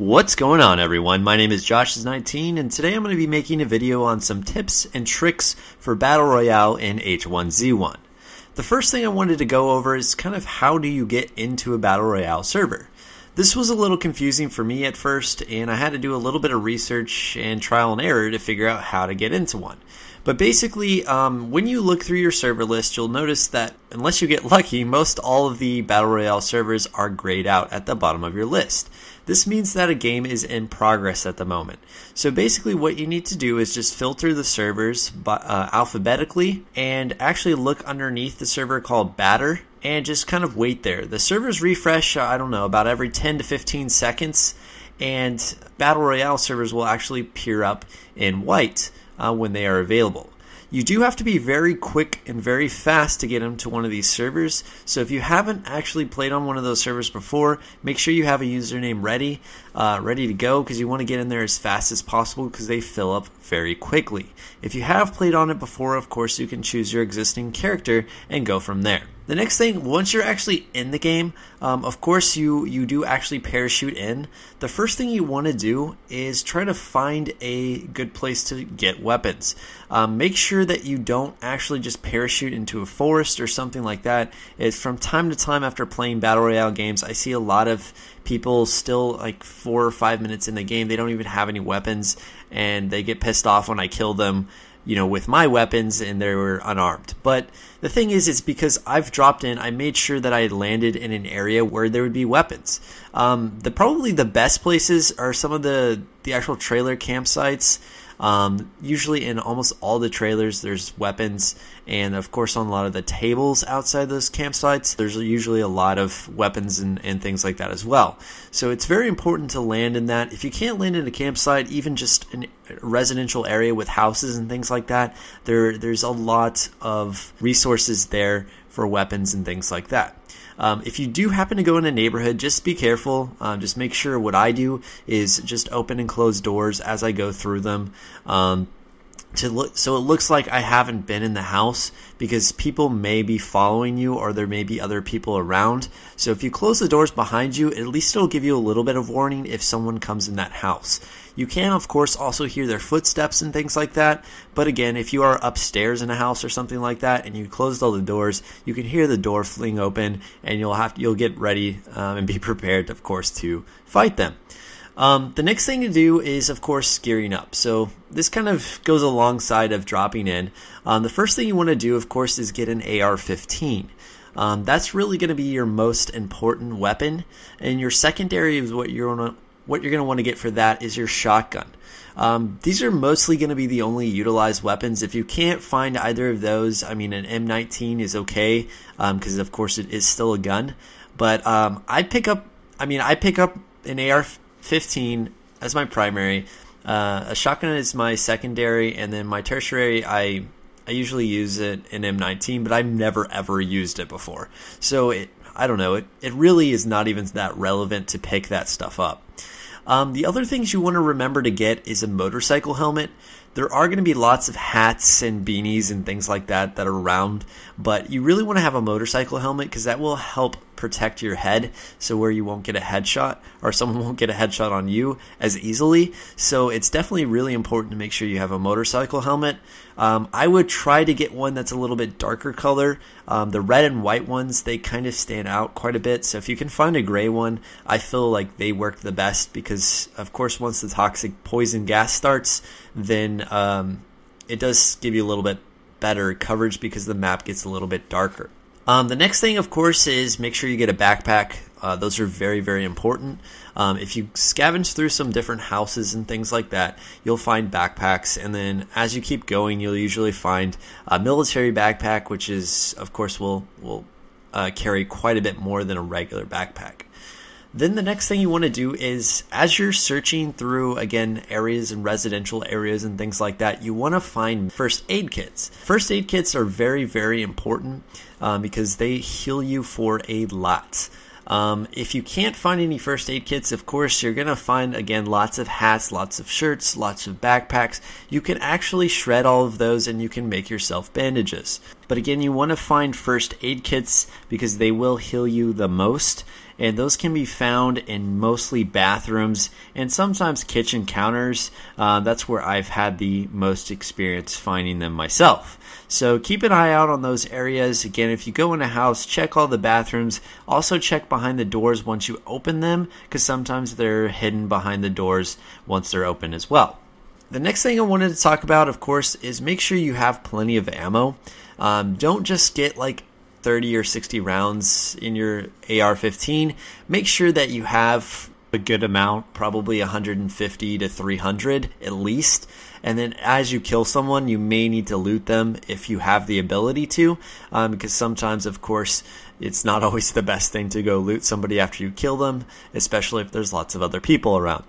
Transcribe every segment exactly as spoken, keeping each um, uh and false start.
What's going on, everyone? My name is Josh is nineteen, and today I'm going to be making a video on some tips and tricks for Battle Royale in H one Z one. The first thing I wanted to go over is kind of how do you get into a Battle Royale server. This was a little confusing for me at first, and I had to do a little bit of research and trial and error to figure out how to get into one. But basically, um, when you look through your server list, you'll notice that unless you get lucky, most all of the Battle Royale servers are grayed out at the bottom of your list. This means that a game is in progress at the moment. So basically what you need to do is just filter the servers by, uh, alphabetically and actually look underneath the server called Batter and just kind of wait there. The servers refresh, uh, I don't know, about every ten to fifteen seconds, and Battle Royale servers will actually appear up in white uh, when they are available. You do have to be very quick and very fast to get into one of these servers. So if you haven't actually played on one of those servers before, make sure you have a username ready, uh, ready to go, because you want to get in there as fast as possible because they fill up very quickly. If you have played on it before, of course, you can choose your existing character and go from there. The next thing, once you're actually in the game, um, of course you, you do actually parachute in. The first thing you want to do is try to find a good place to get weapons. Um, make sure that you don't actually just parachute into a forest or something like that. It's from time to time after playing Battle Royale games, I see a lot of people still like four or five minutes in the game, they don't even have any weapons, and they get pissed off when I kill them, you know, with my weapons and they were unarmed. But the thing is, it's because I've dropped in, I made sure that I had landed in an area where there would be weapons. Um, the probably the best places are some of the, the actual trailer campsites. Um, usually in almost all the trailers there's weapons, and of course on a lot of the tables outside those campsites there's usually a lot of weapons and, and things like that as well. So it's very important to land in that. If you can't land in a campsite, even just a residential area with houses and things like that, there there's a lot of resources there for weapons and things like that. Um, if you do happen to go in a neighborhood, just be careful. Um, just make sure what I do is just open and close doors as I go through them. Um, to look, so it looks like I haven't been in the house, because people may be following you or there may be other people around. So if you close the doors behind you, at least it'll give you a little bit of warning if someone comes in that house. You can, of course, also hear their footsteps and things like that. But again, if you are upstairs in a house or something like that and you closed all the doors, you can hear the door fling open, and you'll have to, you'll get ready um, and be prepared, of course, to fight them. Um, the next thing to do is, of course, gearing up. So this kind of goes alongside of dropping in. Um, the first thing you want to do, of course, is get an A R fifteen. Um, that's really going to be your most important weapon, and your secondary is what you're gonna what you're going to want to get for that is your shotgun. Um, these are mostly going to be the only utilized weapons. If you can't find either of those, I mean, an M nineteen is okay, because um, of course it is still a gun. But um, I pick up, I mean, I pick up an A R fifteen as my primary. Uh, a shotgun is my secondary, and then my tertiary, I I usually use it in M nineteen, but I've never ever used it before. So it, I don't know, it, it really is not even that relevant to pick that stuff up. Um, the other things you want to remember to get is a motorcycle helmet. There are going to be lots of hats and beanies and things like that that are around, but you really want to have a motorcycle helmet because that will help protect your head, so where you won't get a headshot or someone won't get a headshot on you as easily. So it's definitely really important to make sure you have a motorcycle helmet. Um, I would try to get one that's a little bit darker color. Um, the red and white ones, they kind of stand out quite a bit. So if you can find a gray one, I feel like they work the best because, of course, once the toxic poison gas starts, then um, it does give you a little bit better coverage because the map gets a little bit darker. Um, the next thing, of course, is make sure you get a backpack. Uh, those are very, very important. Um, if you scavenge through some different houses and things like that, you'll find backpacks. And then as you keep going, you'll usually find a military backpack, which is, of course, will, will uh, carry quite a bit more than a regular backpack. Then the next thing you want to do is, as you're searching through, again, areas and residential areas and things like that, you want to find first aid kits. First aid kits are very, very important um, because they heal you for a lot. Um, if you can't find any first aid kits, of course, you're going to find, again, lots of hats, lots of shirts, lots of backpacks. You can actually shred all of those and you can make yourself bandages. But again, you want to find first aid kits because they will heal you the most. And those can be found in mostly bathrooms and sometimes kitchen counters. Uh, that's where I've had the most experience finding them myself. So keep an eye out on those areas. Again, if you go in a house, check all the bathrooms. Also check behind the doors once you open them, because sometimes they're hidden behind the doors once they're open as well. The next thing I wanted to talk about, of course, is make sure you have plenty of ammo. Um, don't just get like thirty or sixty rounds in your A R fifteen. Make sure that you have a good amount, probably one hundred fifty to three hundred at least. And then as you kill someone, you may need to loot them if you have the ability to, um, because sometimes, of course, it's not always the best thing to go loot somebody after you kill them, especially if there's lots of other people around.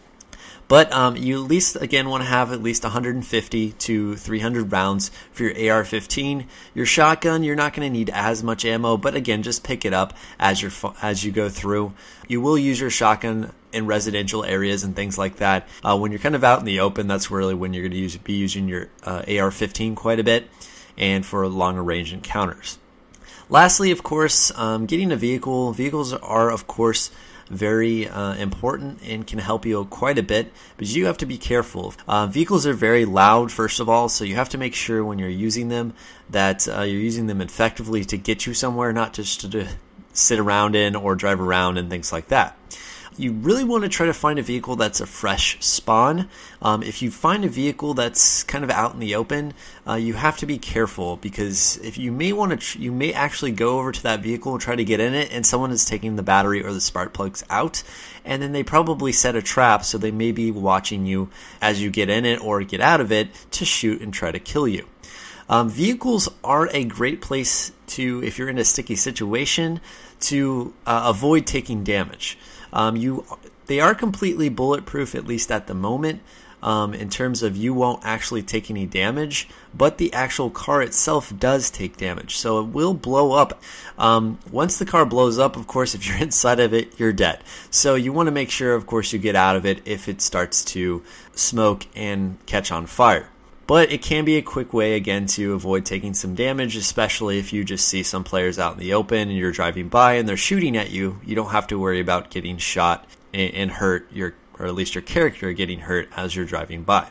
But um, you at least, again, want to have at least one hundred fifty to three hundred rounds for your A R fifteen. Your shotgun, you're not going to need as much ammo, but again, just pick it up as you as you go through. You will use your shotgun in residential areas and things like that. Uh, when you're kind of out in the open, that's really when you're going to use, be using your uh, A R fifteen quite a bit, and for longer range encounters. Lastly, of course, um, getting a vehicle. Vehicles are, of course, very uh, important and can help you quite a bit, but you have to be careful. Uh, vehicles are very loud, first of all, so you have to make sure when you're using them that uh, you're using them effectively to get you somewhere, not just to, to sit around in or drive around and things like that. You really want to try to find a vehicle that's a fresh spawn. Um, if you find a vehicle that's kind of out in the open, uh, you have to be careful, because if you may want to, tr- you may actually go over to that vehicle and try to get in it, and someone is taking the battery or the spark plugs out, and then they probably set a trap, so they may be watching you as you get in it or get out of it to shoot and try to kill you. Um, vehicles are a great place to, if you're in a sticky situation, to uh, avoid taking damage. Um, you, they are completely bulletproof, at least at the moment, um, in terms of you won't actually take any damage, but the actual car itself does take damage, so it will blow up. Um, once the car blows up, of course, if you're inside of it, you're dead. So you want to make sure, of course, you get out of it if it starts to smoke and catch on fire. But it can be a quick way, again, to avoid taking some damage, especially if you just see some players out in the open and you're driving by and they're shooting at you. You don't have to worry about getting shot and, and hurt, your, or at least your character getting hurt as you're driving by.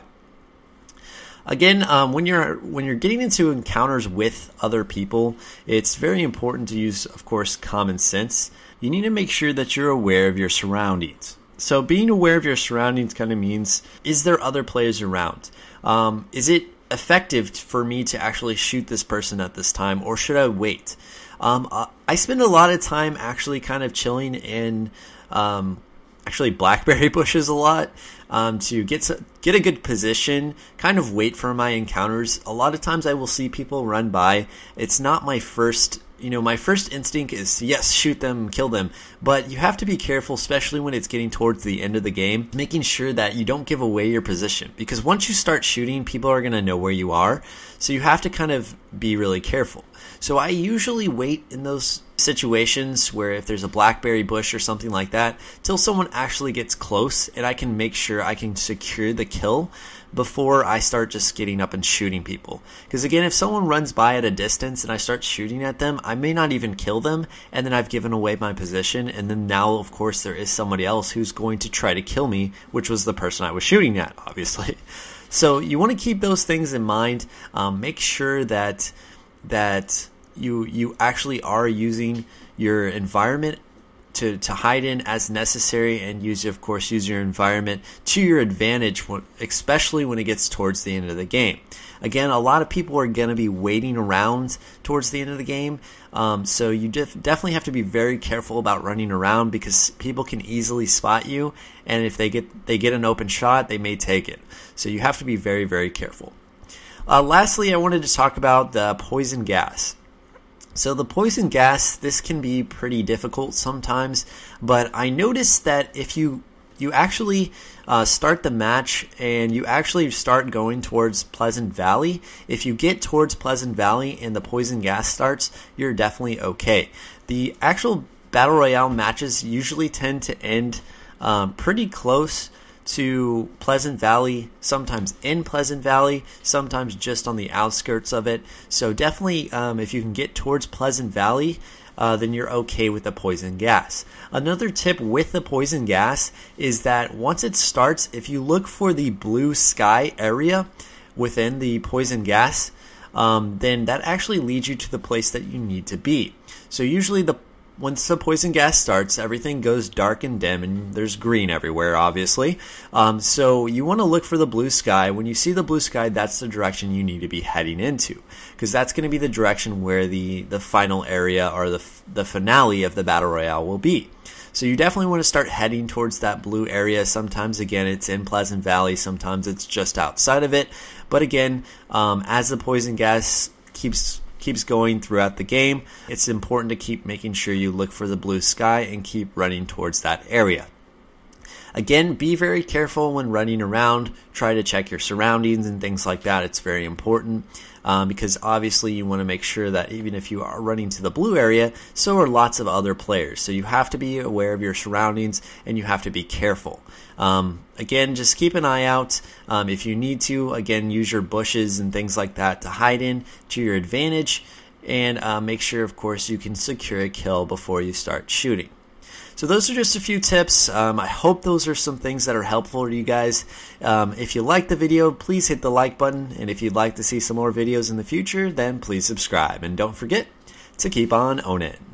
Again, um, when you're when you're getting into encounters with other people, it's very important to use, of course, common sense. You need to make sure that you're aware of your surroundings. So being aware of your surroundings kind of means, is there other players around? Um, is it effective for me to actually shoot this person at this time, or should I wait? Um, uh, I spend a lot of time actually kind of chilling in um, actually blackberry bushes a lot um, to get get a good position, kind of wait for my encounters. A lot of times I will see people run by. It's not my first You know, my first instinct is, yes, shoot them, kill them. But you have to be careful, especially when it's getting towards the end of the game, making sure that you don't give away your position. Because once you start shooting, people are going to know where you are. So you have to kind of be really careful. So I usually wait in those situations where if there's a blackberry bush or something like that, till someone actually gets close and I can make sure I can secure the kill before I start just getting up and shooting people. Because again, if someone runs by at a distance and I start shooting at them, I may not even kill them, and then I've given away my position, and then now, of course, there is somebody else who's going to try to kill me, which was the person I was shooting at, obviously. So you want to keep those things in mind. Um, make sure that that you you actually are using your environment to, to hide in as necessary, and use, of course, use your environment to your advantage, especially when it gets towards the end of the game. Again, a lot of people are going to be waiting around towards the end of the game, um, so you def- definitely have to be very careful about running around, because people can easily spot you, and if they get they get an open shot, they may take it. So you have to be very, very careful. Uh, lastly, I wanted to talk about the poison gas. So the poison gas, this can be pretty difficult sometimes, but I noticed that if you you actually uh, start the match and you actually start going towards Pleasant Valley, if you get towards Pleasant Valley and the poison gas starts, you're definitely okay. The actual Battle Royale matches usually tend to end um, pretty close to Pleasant Valley, sometimes in Pleasant Valley, sometimes just on the outskirts of it. So definitely, um, if you can get towards Pleasant Valley, uh, then you're okay with the poison gas. Another tip with the poison gas is that once it starts, if you look for the blue sky area within the poison gas, um, then that actually leads you to the place that you need to be. So usually the once the poison gas starts, everything goes dark and dim, and there's green everywhere, obviously. Um, so you want to look for the blue sky. When you see the blue sky, that's the direction you need to be heading into, because that's going to be the direction where the, the final area or the, the finale of the Battle Royale will be. So you definitely want to start heading towards that blue area. Sometimes, again, it's in Pleasant Valley. Sometimes it's just outside of it. But again, um, as the poison gas keeps keeps going throughout the game, it's important to keep making sure you look for the blue sky and keep running towards that area. Again, be very careful when running around. Try to check your surroundings and things like that. It's very important um, because obviously you want to make sure that even if you are running to the blue area, so are lots of other players. So you have to be aware of your surroundings and you have to be careful. Um, again, just keep an eye out. Um, if you need to, again, use your bushes and things like that to hide in to your advantage. And uh, make sure, of course, you can secure a kill before you start shooting. So those are just a few tips. Um, I hope those are some things that are helpful to you guys. Um, if you liked the video, please hit the like button. And if you'd like to see some more videos in the future, then please subscribe. And don't forget to keep on owning it.